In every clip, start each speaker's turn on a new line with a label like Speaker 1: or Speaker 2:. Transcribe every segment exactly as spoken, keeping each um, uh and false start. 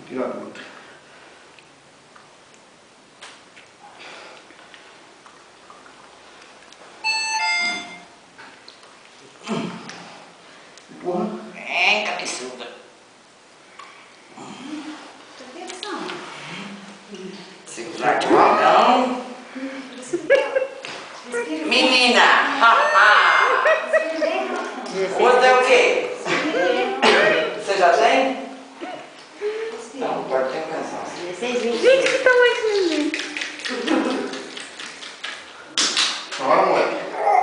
Speaker 1: Tira a outra. Porra.
Speaker 2: Vem, cabeçuda. Segurar devagar. Menina! Outra é o quê? Você já tem? Não, pode ter cansaço.
Speaker 3: Gente, que tamanho esse neném?
Speaker 1: Chora, moleque.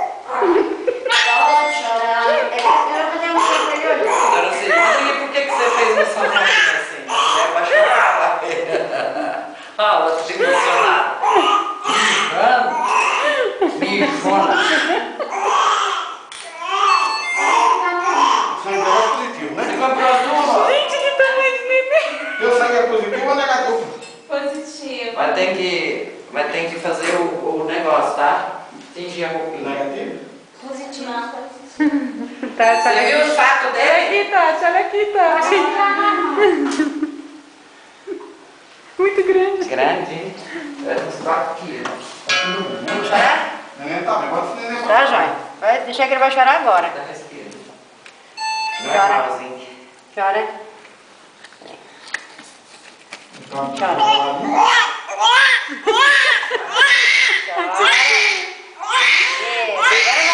Speaker 4: Pode chorar. É que eu vou fazer um tempo pra ele olhar.
Speaker 2: Agora você diz por que que você fez isso assim? É pra chorar, lá. Ah, o outro fica emocionado. Vamos. Mijona.
Speaker 1: Sangue é positivo, né?
Speaker 2: Você comprou duas?
Speaker 3: Gente, que tamanho esse neném?
Speaker 1: Teu sangue é positivo ou negativo?
Speaker 5: Positivo.
Speaker 2: Vai ter que, vai ter que fazer o, o negócio, tá? Tingir a roupinha.
Speaker 1: Negativo?
Speaker 4: Positivo.
Speaker 3: Tá, tá.
Speaker 2: Você viu o saco
Speaker 3: Olha
Speaker 2: dele?
Speaker 3: aqui, Tati, olha aqui, Tati. Muito grande.
Speaker 2: Grande, hein? É uns quatro quilos.
Speaker 4: Vamos chorar?
Speaker 1: Neném tá bem, bota esse neném pra
Speaker 4: Tá, Joia. Vai deixar que ele vai chorar agora.
Speaker 2: Dá respira.
Speaker 4: Chora.
Speaker 2: Normalzinho.
Speaker 4: Chora.
Speaker 1: Então,
Speaker 4: Chora.
Speaker 1: chora.
Speaker 4: Chora. Isso. Agora